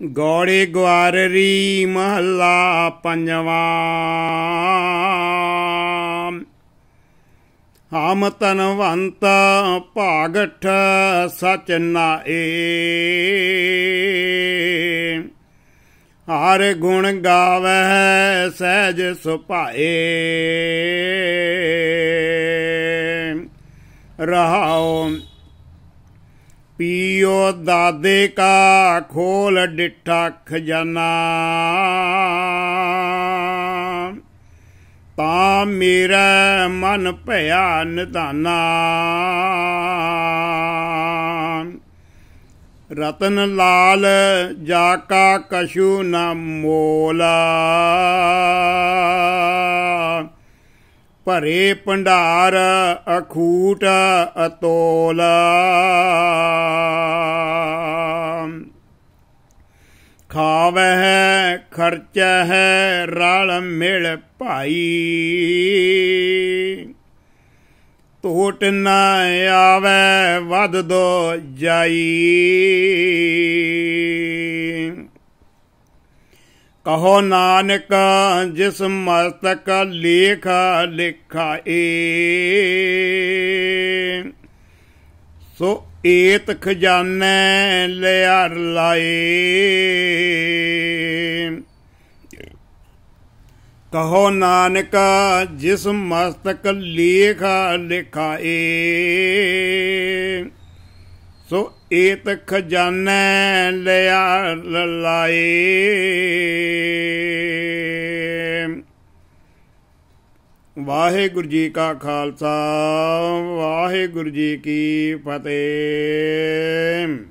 ਗੌੜੇ ਗੁਆਰਰੀ ਮਹੱਲਾ ਪੰਜਵਾਂ। ਹਮ ਧਨਵੰਤ ਭਾਗਠ ਸਚ ਨਾਏ, ਹਰ ਗੁਣ ਗਾਵੈ ਸਹਿਜ ਸੁਭਾਏ। ਰਹਾਉ ਪੀਓ ਦਾਦੇ ਕਾ ਖੋਲ ਡਿੱਠਾ ਖਜ਼ਾਨਾ, ਤਾਂ ਮੇਰਾ ਮਨ ਭਇਆ ਨਿਧਾਨਾ। ਰਤਨ ਲਾਲ ਜਾ ਕਾ ਕਛੂ ਨ ਮੋਲ, ਭਰੇ ਭੰਡਾਰ ਅਖੂਟ ਅਤੋਲ। ਖਾਵਹਿ ਖਰਚਹਿ ਰਲ ਮਿਲ ਭਾਈ, ਟੋਟ ਨ ਆਵੈ ਵਧ ਦੋ ਜਾਈ। ਕਹੋ ਨਾਨਕ ਜਿਸ ਮਸਤਕ ਲੇਖ ਲਿਖਾਏ, ਸੋ ਏਤ ਖਜ਼ਾਨੇ ਲਿਆਰ ਲਾਏ। ਕਹੋ ਨਾਨਕ ਜਿਸ ਮਸਤਕ ਲੇਖ ਲਿਖਾਏ, ਸੋ ਏਤ ਖਜ਼ਾਨੇ ਲਿਆਰ ਲਾਏ। ਵਾਹਿਗੁਰੂ ਜੀ ਕਾ ਖਾਲਸਾ, ਵਾਹਿਗੁਰੂ ਜੀ ਕੀ ਫਤਿਹ।